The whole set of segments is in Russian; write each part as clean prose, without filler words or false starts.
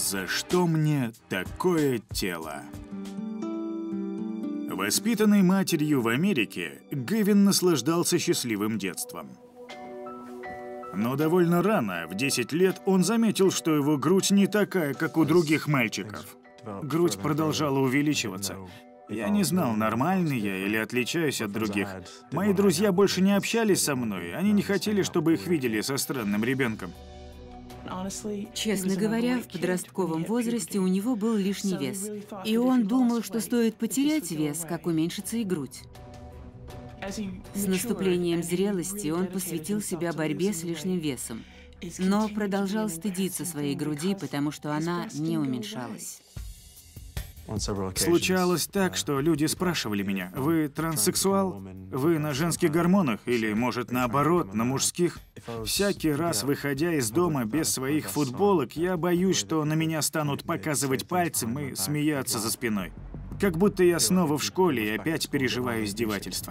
За что мне такое тело? Воспитанный матерью в Америке, Гэвин наслаждался счастливым детством. Но довольно рано, в 10 лет, он заметил, что его грудь не такая, как у других мальчиков. Грудь продолжала увеличиваться. Я не знал, нормальный я или отличаюсь от других. Мои друзья больше не общались со мной, они не хотели, чтобы их видели со странным ребенком. Честно говоря, в подростковом возрасте у него был лишний вес. И он думал, что стоит потерять вес, как уменьшится и грудь. С наступлением зрелости он посвятил себя борьбе с лишним весом, но продолжал стыдиться своей груди, потому что она не уменьшалась. Случалось так, что люди спрашивали меня: «Вы транссексуал? Вы на женских гормонах? Или, может, наоборот, на мужских?» Всякий раз, выходя из дома без своих футболок, я боюсь, что на меня станут показывать пальцем и смеяться за спиной. Как будто я снова в школе и опять переживаю издевательства.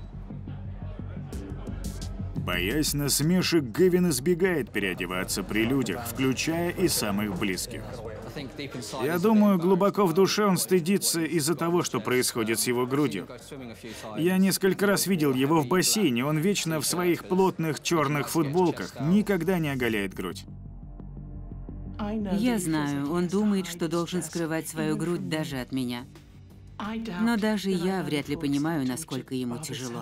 Боясь насмешек, Гэвин избегает переодеваться при людях, включая и самых близких. Я думаю, глубоко в душе он стыдится из-за того, что происходит с его грудью. Я несколько раз видел его в бассейне, он вечно в своих плотных черных футболках, никогда не оголяет грудь. Я знаю, он думает, что должен скрывать свою грудь даже от меня. Но даже я вряд ли понимаю, насколько ему тяжело.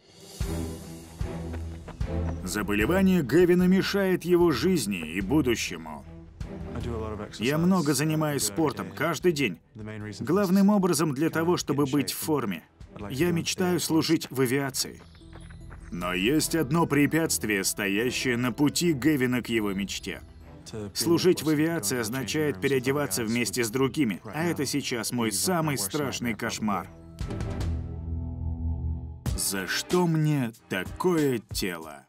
Заболевание Гэвина мешает его жизни и будущему. Я много занимаюсь спортом, каждый день. Главным образом для того, чтобы быть в форме. Я мечтаю служить в авиации. Но есть одно препятствие, стоящее на пути Гэвина к его мечте. Служить в авиации означает переодеваться вместе с другими, а это сейчас мой самый страшный кошмар. За что мне такое тело?